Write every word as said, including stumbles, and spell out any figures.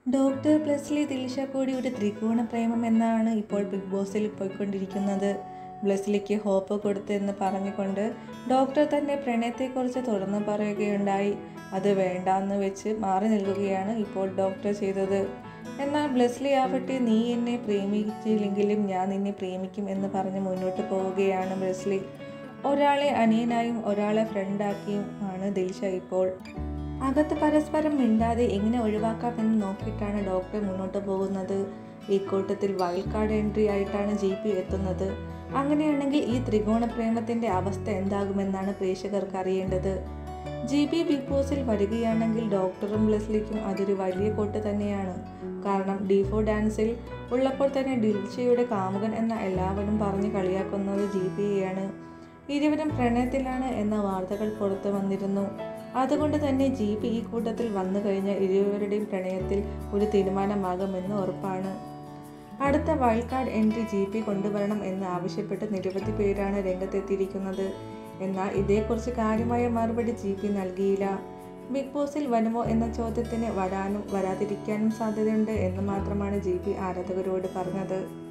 Doctor Blesslee Dilsha കൂടി ഒരു ത്രികോണ പ്രേമം എന്നാണ് ഇപ്പോൾ ബിഗ് ബോസിൽ പോയിക്കൊണ്ടിരിക്കുന്നത്. ബ്ലെസ്ലിക്ക് ഹോപ്പ് കൊടുത്തു എന്ന് പറഞ്ഞുകൊണ്ട് ഡോക്ടർ തൻ്റെ പ്രണയത്തെക്കുറിച്ച് തുറന്നു പറയുകയുണ്ടായി. അത് വേണ്ടാന്ന് വെച്ച് മാറി നിൽക്കുകയാണ് ഇപ്പോൾ ഡോക്ടർ ചെയ്തത്. എന്നാൽ ബ്ലെസ്ലി ആവട്ടെ, നീ എന്നെ പ്രേമിച്ചില്ലെങ്കിലും ഞാൻ നിന്നെ പ്രേമിക്കും എന്ന് പറഞ്ഞ് മുന്നോട്ട് പോവുകയാണ് ബ്ലെസ്ലി. ഒരാളെ അനിയനായും ഒരാളെ ഫ്രണ്ടാക്കിയും ആണ് ദിൽഷ ഇപ്പോൾ. അകത്ത് പരസ്പരം മിണ്ടാതെ എങ്ങനെ ഒഴിവാക്കാമെന്ന് നോക്കിയിട്ടാണ് ഡോക്ടർ മുന്നോട്ട് പോകുന്നത്. ഈ കൂട്ടത്തിൽ വൈൽഡ് കാർഡ് എൻട്രി ആയിട്ടാണ് ജി പി എത്തുന്നത്. അങ്ങനെയാണെങ്കിൽ ഈ ത്രികോണ പ്രേമത്തിൻ്റെ അവസ്ഥ എന്താകുമെന്നാണ് പ്രേക്ഷകർക്ക് അറിയേണ്ടത്. ജി പി ബിഗ് ബോസിൽ വരികയാണെങ്കിൽ ഡോക്ടറും ബ്ലെസ്ലിക്കും അതൊരു വലിയ കോട്ട് തന്നെയാണ്. കാരണം ഡിഫോ ഡാൻസിൽ ഉള്ളപ്പോൾ തന്നെ ദിൽഷയുടെ കാമുകൻ എന്ന എല്ലാവരും പറഞ്ഞ് കളിയാക്കുന്നത് ജി പിയെയാണ്. ഇരുവരും പ്രണയത്തിലാണ് എന്ന വാർത്തകൾ പുറത്തു വന്നിരുന്നു. അതുകൊണ്ട് തന്നെ ജി പി ഈ കൂട്ടത്തിൽ വന്നു കഴിഞ്ഞാൽ ഇരുവരുടെയും പ്രണയത്തിൽ ഒരു തീരുമാനമാകുമെന്ന് ഉറപ്പാണ്. അടുത്ത wild card entry G P കൊണ്ടുവരണം എന്ന് ആവശ്യപ്പെട്ട് നിരവധി പേരാണ് രംഗത്തെത്തിയിരിക്കുന്നത്. എന്നാൽ ഇതേക്കുറിച്ച് കാര്യമായ മറുപടി ജി പി നൽകിയില്ല. ബിഗ് ബോസിൽ വരുമോ എന്ന ചോദ്യത്തിന് വരാനും വരാതിരിക്കാനും സാധ്യതയുണ്ട് എന്ന് മാത്രമാണ് ജി പി ആരാധകരോട് പറഞ്ഞത്.